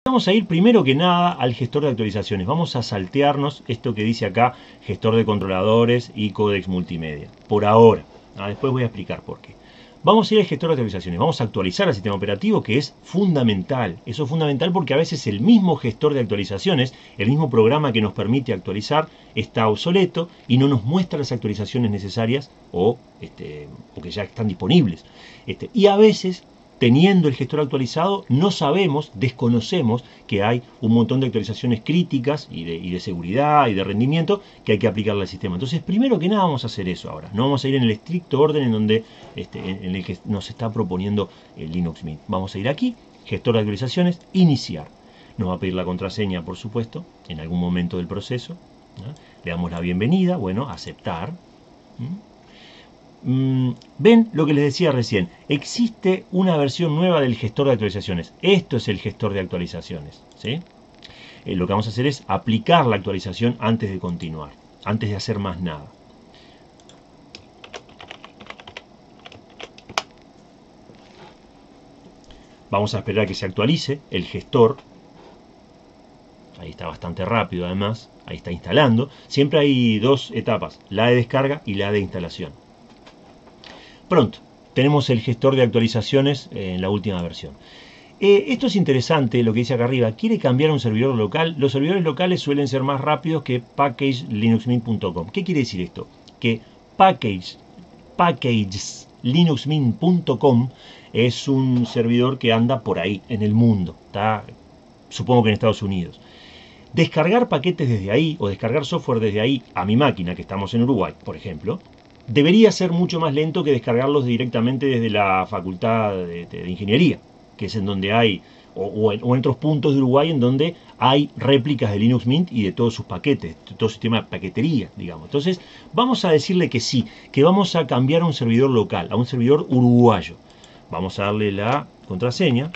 Vamos a ir primero que nada al gestor de actualizaciones. Vamos a saltearnos esto que dice acá, gestor de controladores y códex multimedia. Por ahora. Después voy a explicar por qué. Vamos a ir al gestor de actualizaciones. Vamos a actualizar el sistema operativo, que es fundamental. Eso es fundamental porque a veces el mismo gestor de actualizaciones, el mismo programa que nos permite actualizar, está obsoleto y no nos muestra las actualizaciones necesarias o que ya están disponibles. Y a veces, teniendo el gestor actualizado, no sabemos, desconocemos que hay un montón de actualizaciones críticas y de seguridad y de rendimiento que hay que aplicarle al sistema. Entonces, primero que nada vamos a hacer eso ahora. No vamos a ir en el estricto orden en el que nos está proponiendo el Linux Mint. Vamos a ir aquí, gestor de actualizaciones, iniciar. Nos va a pedir la contraseña, por supuesto, en algún momento del proceso. Le damos la bienvenida, bueno, aceptar. Ven lo que les decía recién, existe una versión nueva del gestor de actualizaciones. Esto es el gestor de actualizaciones, ¿sí? Lo que vamos a hacer es aplicar la actualización antes de continuar, antes de hacer más nada. Vamos a esperar a que se actualice el gestor. Ahí está bastante rápido además, ahí está instalando. Siempre hay dos etapas, la de descarga y la de instalación. Pronto, tenemos el gestor de actualizaciones en la última versión. Esto es interesante, lo que dice acá arriba. ¿Quiere cambiar un servidor local? Los servidores locales suelen ser más rápidos que packageslinuxmint.com. ¿Qué quiere decir esto? Que packageslinuxmint.com es un servidor que anda por ahí, en el mundo. Está, supongo que en Estados Unidos. Descargar paquetes desde ahí o descargar software desde ahí a mi máquina, que estamos en Uruguay, por ejemplo, debería ser mucho más lento que descargarlos directamente desde la facultad de ingeniería, que es en donde hay, o en otros puntos de Uruguay en donde hay réplicas de Linux Mint y de todos sus paquetes, de todo su sistema de paquetería, digamos. Entonces, vamos a decirle que sí, que vamos a cambiar a un servidor local, a un servidor uruguayo. Vamos a darle la contraseña.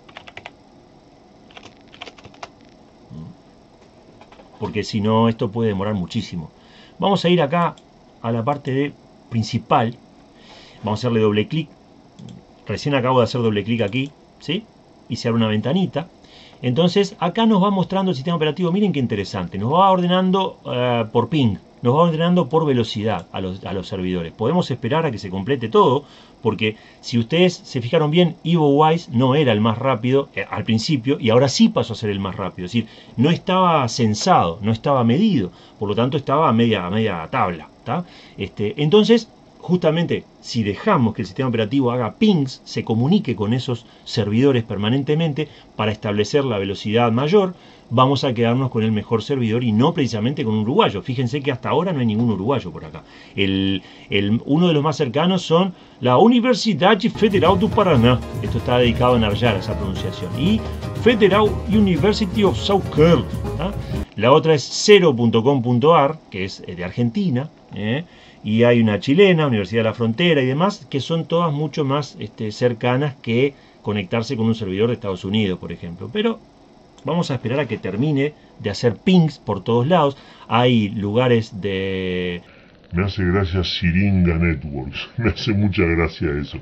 Porque si no, esto puede demorar muchísimo. Vamos a ir acá a la parte de principal. Vamos a hacerle doble clic. Recién acabo de hacer doble clic aquí, ¿sí? Y se abre una ventanita. Entonces acá nos va mostrando el sistema operativo. Miren qué interesante. Nos va ordenando por ping. Nos va ordenando por velocidad a los servidores. Podemos esperar a que se complete todo. Porque si ustedes se fijaron bien, EvoWise no era el más rápido al principio. Y ahora sí pasó a ser el más rápido. Es decir, no estaba censado, no estaba medido. Por lo tanto estaba a media tabla. Entonces, justamente, si dejamos que el sistema operativo haga pings, se comunique con esos servidores permanentemente para establecer la velocidad mayor, vamos a quedarnos con el mejor servidor y no precisamente con un uruguayo. Fíjense que hasta ahora no hay ningún uruguayo por acá. Uno de los más cercanos son la Universidad Federal do Paraná. Esto está dedicado a Narjar, esa pronunciación. Y Federal University of South Carolina. La otra es 0.com.ar, que es de Argentina. Y hay una chilena, Universidad de la Frontera y demás, que son todas mucho más cercanas que conectarse con un servidor de Estados Unidos, por ejemplo. Pero vamos a esperar a que termine de hacer pings por todos lados. Hay lugares de... Me hace gracia Siringa Networks. Me hace mucha gracia eso.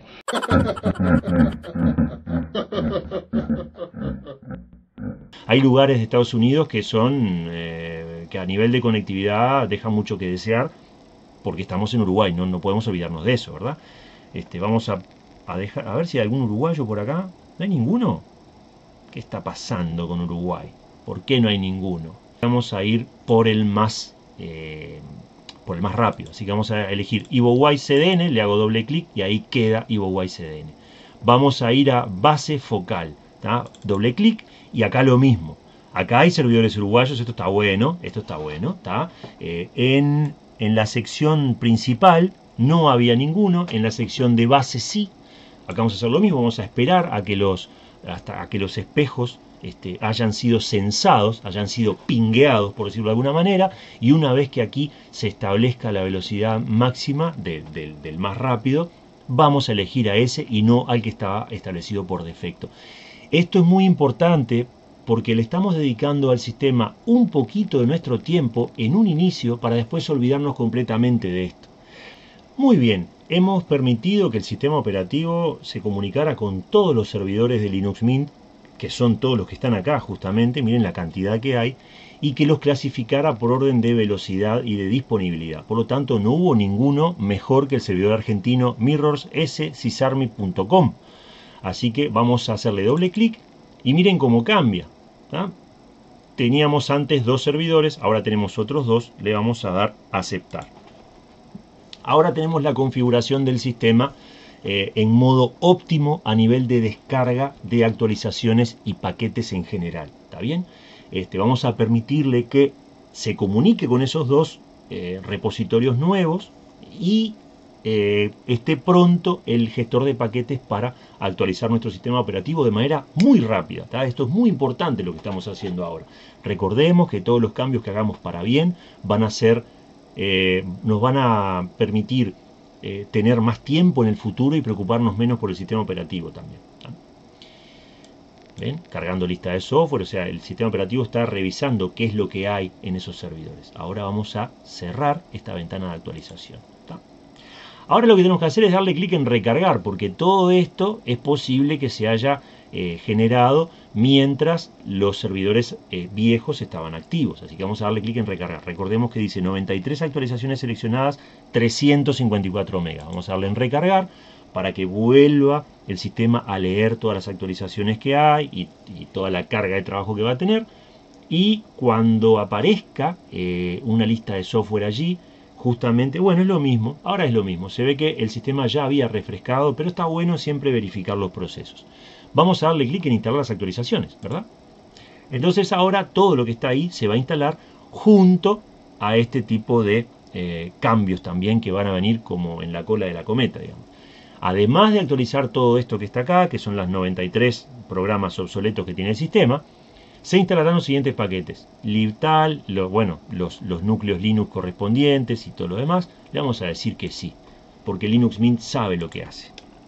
Hay lugares de Estados Unidos que son... que a nivel de conectividad dejan mucho que desear. Porque estamos en Uruguay, no podemos olvidarnos de eso, ¿verdad? Vamos a dejar, a ver si hay algún uruguayo por acá. ¿No hay ninguno? ¿Qué está pasando con Uruguay? ¿Por qué no hay ninguno? Vamos a ir por el más rápido. Así que vamos a elegir EvoWise CDN, le hago doble clic y ahí queda EvoWise CDN. Vamos a ir a base focal, ¿tá? Doble clic y acá lo mismo. Acá hay servidores uruguayos, esto está bueno, ¿tá? En la sección principal no había ninguno, en la sección de base sí. Acá vamos a hacer lo mismo, vamos a esperar a que los espejos hayan sido censados, hayan sido pingueados, por decirlo de alguna manera, y una vez que aquí se establezca la velocidad máxima del más rápido, vamos a elegir a ese y no al que estaba establecido por defecto. Esto es muy importante porque le estamos dedicando al sistema un poquito de nuestro tiempo en un inicio para después olvidarnos completamente de esto. Muy bien, hemos permitido que el sistema operativo se comunicara con todos los servidores de Linux Mint que son todos los que están acá justamente, miren la cantidad que hay, y que los clasificara por orden de velocidad y de disponibilidad. Por lo tanto, no hubo ninguno mejor que el servidor argentino mirrorsssysarmy.com. Así que vamos a hacerle doble clic y miren cómo cambia. ¿Tá? Teníamos antes 2 servidores, ahora tenemos otros 2, le vamos a dar a aceptar. Ahora tenemos la configuración del sistema en modo óptimo a nivel de descarga de actualizaciones y paquetes en general. ¿Está bien? Vamos a permitirle que se comunique con esos 2 repositorios nuevos y esté pronto el gestor de paquetes para actualizar nuestro sistema operativo de manera muy rápida. ¿Tá? Esto es muy importante lo que estamos haciendo ahora. Recordemos que todos los cambios que hagamos para bien van a ser, nos van a permitir tener más tiempo en el futuro y preocuparnos menos por el sistema operativo también. ¿Tá? ¿Ven? Cargando lista de software, o sea, el sistema operativo está revisando qué es lo que hay en esos servidores. Ahora vamos a cerrar esta ventana de actualización. ¿Tá? Ahora lo que tenemos que hacer es darle clic en recargar, porque todo esto es posible que se haya generado mientras los servidores viejos estaban activos. Así que vamos a darle clic en recargar. Recordemos que dice 93 actualizaciones seleccionadas, 354 megas. Vamos a darle en recargar para que vuelva el sistema a leer todas las actualizaciones que hay y toda la carga de trabajo que va a tener. Y cuando aparezca una lista de software allí, justamente, bueno, es lo mismo, ahora es lo mismo. Se ve que el sistema ya había refrescado, pero está bueno siempre verificar los procesos. Vamos a darle clic en instalar las actualizaciones, ¿verdad? Entonces ahora todo lo que está ahí se va a instalar junto a este tipo de cambios también que van a venir como en la cola de la cometa, digamos. Además de actualizar todo esto que está acá, que son las 93 programas obsoletos que tiene el sistema, se instalarán los siguientes paquetes. libtal, los núcleos Linux correspondientes y todo lo demás. Le vamos a decir que sí, porque Linux Mint sabe lo que hace.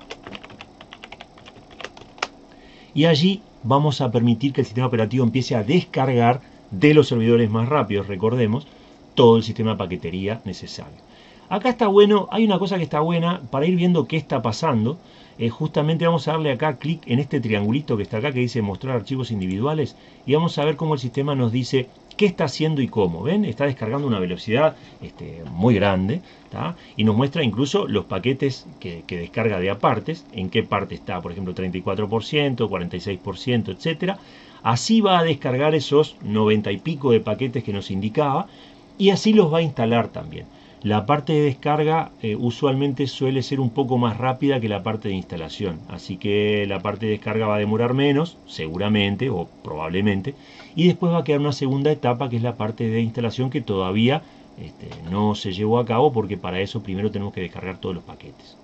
Y allí vamos a permitir que el sistema operativo empiece a descargar de los servidores más rápidos, recordemos, todo el sistema de paquetería necesario. Acá está bueno, hay una cosa que está buena para ir viendo qué está pasando. Justamente vamos a darle acá clic en este triangulito que está acá que dice mostrar archivos individuales y vamos a ver cómo el sistema nos dice qué está haciendo y cómo. ¿Ven? Está descargando a una velocidad muy grande, ¿tá? Y nos muestra incluso los paquetes que descarga de apartes, en qué parte está, por ejemplo 34%, 46%, etcétera. Así va a descargar esos 90 y pico de paquetes que nos indicaba y así los va a instalar también. La parte de descarga usualmente suele ser un poco más rápida que la parte de instalación, así que la parte de descarga va a demorar menos, seguramente o probablemente, y después va a quedar una segunda etapa que es la parte de instalación que todavía no se llevó a cabo porque para eso primero tenemos que descargar todos los paquetes.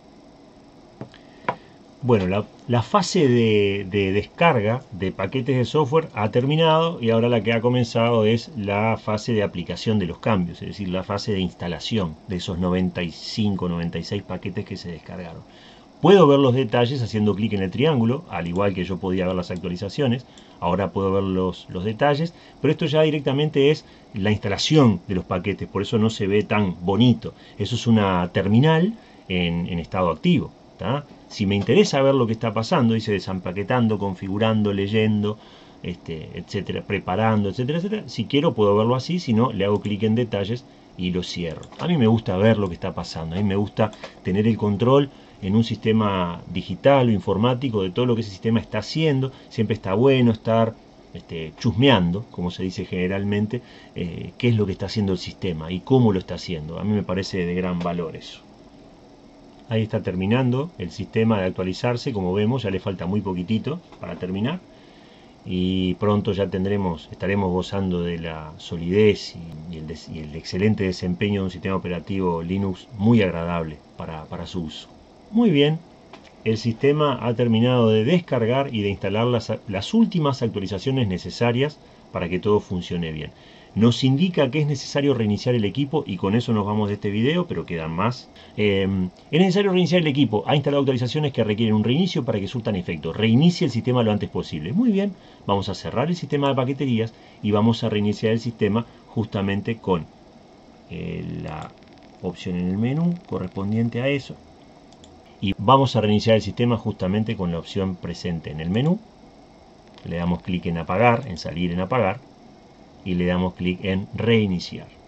Bueno, la fase de descarga de paquetes de software ha terminado y ahora la que ha comenzado es la fase de aplicación de los cambios, es decir, la fase de instalación de esos 95, 96 paquetes que se descargaron. Puedo ver los detalles haciendo clic en el triángulo, al igual que yo podía ver las actualizaciones, ahora puedo ver los detalles, pero esto ya directamente es la instalación de los paquetes, por eso no se ve tan bonito. Eso es una terminal en estado activo. ¿Tá? Si me interesa ver lo que está pasando, dice desempaquetando, configurando, leyendo, etcétera, preparando, etcétera, etcétera. Si quiero puedo verlo así, si no, le hago clic en detalles y lo cierro. A mí me gusta ver lo que está pasando, a mí me gusta tener el control en un sistema digital o informático de todo lo que ese sistema está haciendo. Siempre está bueno estar chusmeando, como se dice generalmente, qué es lo que está haciendo el sistema y cómo lo está haciendo. A mí me parece de gran valor eso. Ahí está terminando el sistema de actualizarse, como vemos ya le falta muy poquitito para terminar y pronto ya estaremos gozando de la solidez y el excelente desempeño de un sistema operativo Linux muy agradable para su uso. Muy bien, el sistema ha terminado de descargar y de instalar las últimas actualizaciones necesarias para que todo funcione bien. Nos indica que es necesario reiniciar el equipo y con eso nos vamos de este video, pero quedan más. Es necesario reiniciar el equipo. Ha instalado actualizaciones que requieren un reinicio para que surtan efecto. Reinicie el sistema lo antes posible. Muy bien, vamos a cerrar el sistema de paqueterías y vamos a reiniciar el sistema justamente con la opción en el menú correspondiente a eso. Y vamos a reiniciar el sistema justamente con la opción presente en el menú. Le damos clic en apagar, en salir en apagar, y le damos clic en reiniciar.